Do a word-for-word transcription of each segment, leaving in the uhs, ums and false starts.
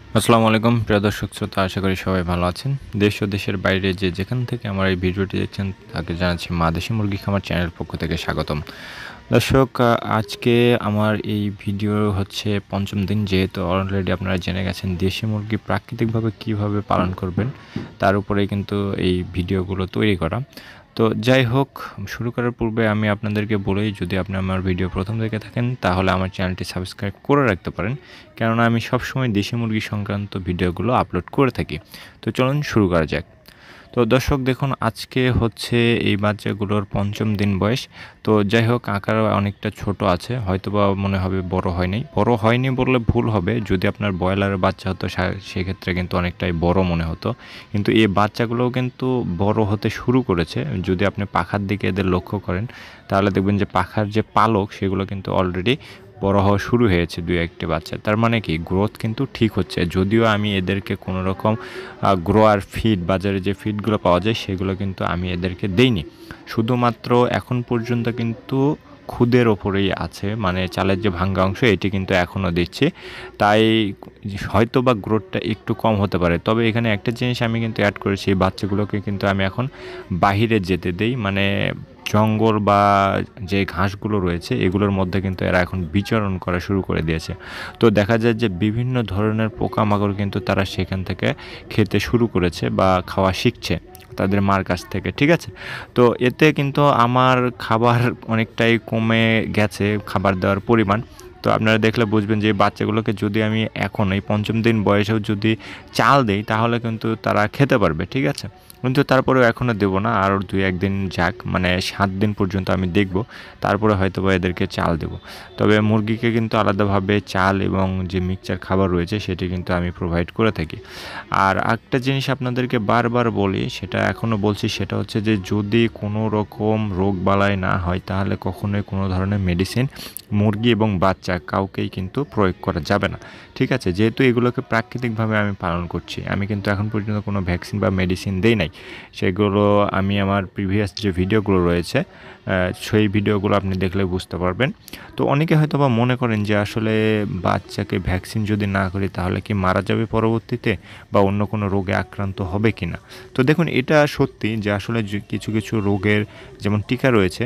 আসসালামু আলাইকুম প্রিয় দর্শক শ্রোতা, আশা করি সবাই ভালো আছেন। দেশ ও দেশের বাইরে যে যেখান থেকে আমার এই ভিডিওটি দেখছেন তাকে জানাচ্ছি মা দেশি মুরগি খামার চ্যানেল পক্ষ থেকে স্বাগতম। দর্শক, আজকে আমার এই ভিডিও হচ্ছে পঞ্চম দিন, যেহেতু অলরেডি আপনারা জেনে গেছেন দেশি মুরগি প্রাকৃতিকভাবে কিভাবে পালন করবেন তার উপরেই কিন্তু এই ভিডিওগুলো তৈরি করা। তো যাই হোক, শুরু করার পূর্বে আমি আপনাদেরকে বলি, যদি আপনি আমার ভিডিও প্রথম থেকে থাকেন তাহলে আমার চ্যানেলটি সাবস্ক্রাইব করে রাখতে পারেন, কেননা আমি সবসময় দেশি মুরগি সংক্রান্ত ভিডিওগুলো আপলোড করে থাকি। তো চলুন শুরু করা যাক। তো দর্শক দেখুন, আজকে হচ্ছে এই বাচ্চাগুলোর পঞ্চম দিন বয়স। তো যাই হোক, আকার অনেকটা ছোট আছে, হয়তোবা মনে হবে বড় হয়নি। বড় হয়নি বললে ভুল হবে, যদি আপনার ব্রয়লারের বাচ্চা হতো সেক্ষেত্রে কিন্তু অনেকটাই বড় মনে হতো, কিন্তু এই বাচ্চাগুলোও কিন্তু বড় হতে শুরু করেছে। যদি আপনি পাখার দিকে এদের লক্ষ্য করেন তাহলে দেখবেন যে পাখার যে পালক সেগুলো কিন্তু অলরেডি বড় হওয়া শুরু হয়েছে দুই একটি বাচ্চা। তার মানে কি, গ্রোথ কিন্তু ঠিক হচ্ছে। যদিও আমি এদেরকে কোনো রকম গ্রোয়ার ফিড, বাজারে যে ফিডগুলো পাওয়া যায় সেগুলো কিন্তু আমি এদেরকে দেইনি। শুধুমাত্র এখন পর্যন্ত কিন্তু খুদের ওপরেই আছে, মানে চালের যে ভাঙ্গা অংশ এটি কিন্তু এখনও দিচ্ছি। তাই হয়তো বা গ্রোথটা একটু কম হতে পারে। তবে এখানে একটা জিনিস আমি কিন্তু অ্যাড করেছি, বাচ্চাগুলোকে কিন্তু আমি এখন বাহিরে যেতে দেই, মানে জঙ্গল বা যে ঘাসগুলো রয়েছে এগুলোর মধ্যে কিন্তু এরা এখন বিচরণ করা শুরু করে দিয়েছে। তো দেখা যায় যে বিভিন্ন ধরনের পোকামাকড় কিন্তু তারা সেখান থেকে খেতে শুরু করেছে বা খাওয়া শিখছে তাদের মার কাছ থেকে, ঠিক আছে। তো এতে কিন্তু আমার খাবার অনেকটাই কমে গেছে, খাবার দেওয়ার পরিমাণ। তো আপনারা দেখলে বুঝবেন যে এই বাচ্চাগুলোকে যদি আমি এখন এই পঞ্চম দিন বয়সেও যদি চাল দিই তাহলে কিন্তু তারা খেতে পারবে, ঠিক আছে। কিন্তু তারপরেও এখনও দেবো না, আরও দুই একদিন যাক, মানে সাত দিন পর্যন্ত আমি দেখব, তারপরে হয়তো বা এদেরকে চাল দেবো। তবে মুরগিকে কিন্তু আলাদাভাবে চাল এবং যে মিক্সচার খাবার রয়েছে সেটি কিন্তু আমি প্রোভাইড করে থাকি। আর একটা জিনিস আপনাদেরকে বারবার বলি, সেটা এখনও বলছি, সেটা হচ্ছে যে যদি কোনো রকম রোগ বালাই না হয় তাহলে কখনোই কোনো ধরনের মেডিসিন মুরগি এবং বাচ্চা কাউকেই কিন্তু প্রয়োগ করা যাবে না, ঠিক আছে। যেহেতু এগুলোকে প্রাকৃতিকভাবে আমি পালন করছি, আমি কিন্তু এখন পর্যন্ত কোনো ভ্যাকসিন বা মেডিসিন দেই নাই। সেগুলো আমি আমার প্রিভিয়াস যে ভিডিওগুলো রয়েছে সেই ভিডিওগুলো আপনি দেখলে বুঝতে পারবেন। তো অনেকে হয়তো বা মনে করেন যে আসলে বাচ্চাকে ভ্যাকসিন যদি না করি তাহলে কি মারা যাবে পরবর্তীতে, বা অন্য কোনো রোগে আক্রান্ত হবে কি না। তো দেখুন, এটা সত্যি যে আসলে কিছু কিছু রোগের যেমন টিকা রয়েছে,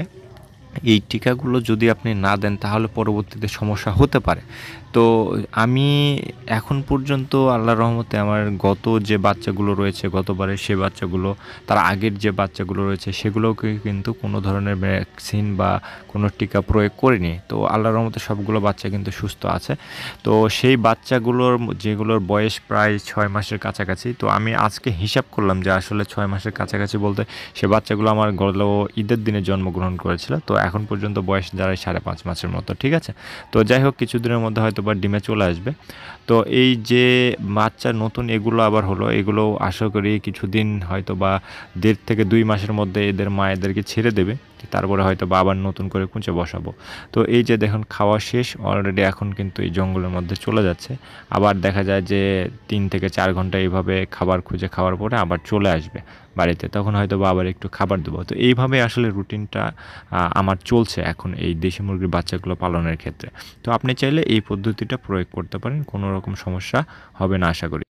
এই টিকাগুলো যদি আপনি না দেন তাহলে পরবর্তীতে সমস্যা হতে পারে। তো আমি এখন পর্যন্ত আল্লাহর রহমতে আমার গত যে বাচ্চাগুলো রয়েছে, গতবারের সে বাচ্চাগুলো, তার আগের যে বাচ্চাগুলো রয়েছে সেগুলোকে কিন্তু কোনো ধরনের ভ্যাকসিন বা কোনো টিকা প্রয়োগ করিনি। তো আল্লাহর রহমতে সবগুলো বাচ্চা কিন্তু সুস্থ আছে। তো সেই বাচ্চাগুলোর যেগুলোর বয়স প্রায় ছয় মাসের কাছাকাছি, তো আমি আজকে হিসাব করলাম যে আসলে ছয় মাসের কাছাকাছি বলতে সে বাচ্চাগুলো আমার গত ঈদের দিনে জন্মগ্রহণ করেছিল। তো এখন পর্যন্ত বয়স দাঁড়ায় সাড়ে পাঁচ মাসের মতো, ঠিক আছে। তো যাই হোক, কিছুদিনের মধ্যে হয়তো বা ডিমে চলে আসবে। তো এই যে বাচ্চা নতুন এগুলো আবার হলো, এগুলো আশা করি কিছুদিন হয়তো বা দেড় থেকে দুই মাসের মধ্যে এদের মা এদেরকে ছেড়ে দেবে, তারপরে হয়তো বা আবার নতুন করে কুঁচে বসাবো। তো এই যে দেখুন, খাওয়া শেষ অলরেডি, এখন কিন্তু এই জঙ্গলের মধ্যে চলে যাচ্ছে। আবার দেখা যায় যে তিন থেকে চার ঘন্টা এইভাবে খাবার খুঁজে খাওয়ার পরে আবার চলে আসবে বাড়িতে, তখন হয়তো বা আবার একটু খাবার দেবো। তো এইভাবে আসলে রুটিনটা আমার চলছে এখন এই দেশি মুরগির বাচ্চাগুলো পালনের ক্ষেত্রে। তো আপনি চাইলে এই পদ্ধতিটা প্রয়োগ করতে পারেন, কোনো রকম সমস্যা হবে না আশা করি।